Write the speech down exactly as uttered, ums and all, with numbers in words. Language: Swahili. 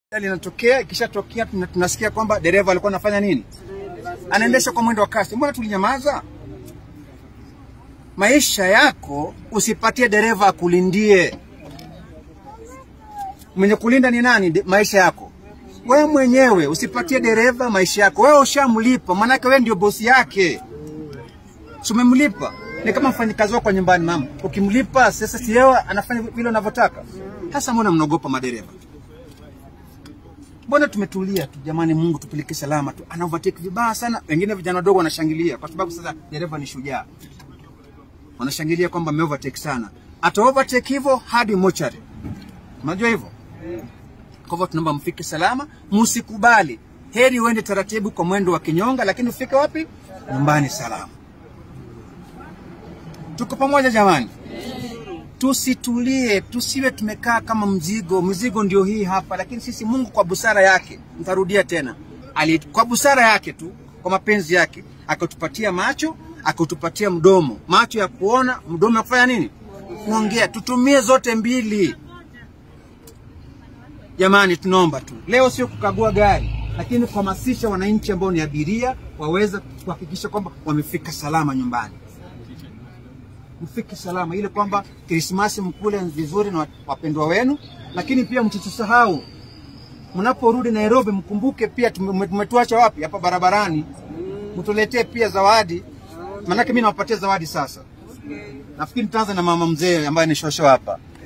linatokea, ikishatokea tunasikia kwamba dereva alikuwa anafanya nini? Anaendesha kwa mwendo wa kasi. Mbona tulinyamaza? Maisha yako usipatie dereva akulindie. Mwenye kulinda ni nani? De, maisha yako. Wewe mwenyewe usipatie dereva maisha yako. Wewe ushamlipa, maana yake wewe ndio bosi yake. Umemlipa. Ni kama mfanyikazi wako nyumbani mama. Ukimlipa sasa si yeye anafanya vile unavyotaka. Sasa mbona mnaogopa madereva? Mbona tumetulia tu jamani, Mungu tupeleke salama tu. Ana overtake vibaya sana. Wengine vijana wadogo wanashangilia kwa sababu sasa dereva ni shujaa. Wanashangilia kwamba ame overtake sana. Ata overtake hivyo hadi mochari. Unajua hivyo? Kwa hivyo tunaomba mfike salama, msikubali. Heri uende taratibu kwa mwendo wa kinyonga, lakini ufike wapi? Nyumbani salama. Tuko pamoja jamani? Tusitulie, tusiwe tumekaa kama mzigo. Mzigo ndio hii hapa, lakini sisi Mungu kwa busara yake, nitarudia tena, ali kwa busara yake tu, kwa mapenzi yake, akatupatia macho, akatupatia mdomo. Macho ya kuona, mdomo ya kufanya nini? Kuongea. Tutumie zote mbili. Jamani tunaomba tu. Leo sio kukagua gari, lakini kuhamasisha wananchi ambao ni abiria waweza kuhakikisha kwamba wamefika salama nyumbani. Mfike salama ile kwamba Krismasi mkule vizuri na wapendwa wenu, lakini pia msisahau mnaporudi Nairobi mkumbuke pia tumetuacha wapi? Hapa barabarani. Mtuletee pia zawadi. Maana mimi nawapatia zawadi sasa. Nafikiri nitaanza na mama mzee ambaye ni shosho hapa.